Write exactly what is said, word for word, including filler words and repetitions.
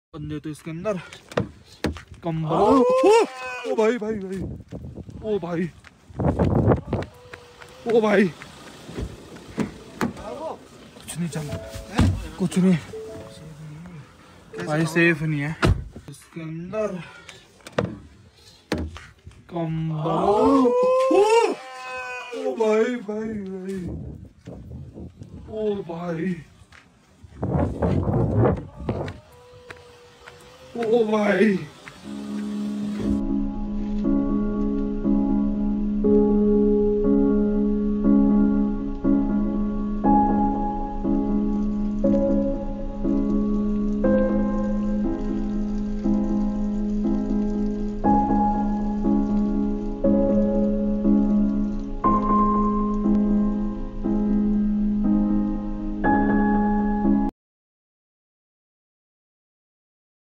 बंदे तो इसके अंदर कंबल। ओ भाई भाई भाई, ओ भाई, ओ भाई, कुछ नहीं चल रहा, कुछ नहीं भाई, सेफ नहीं है इसके अंदर कंबल। ओ भाई भाई भाई, ओ भाई, ओ भाई।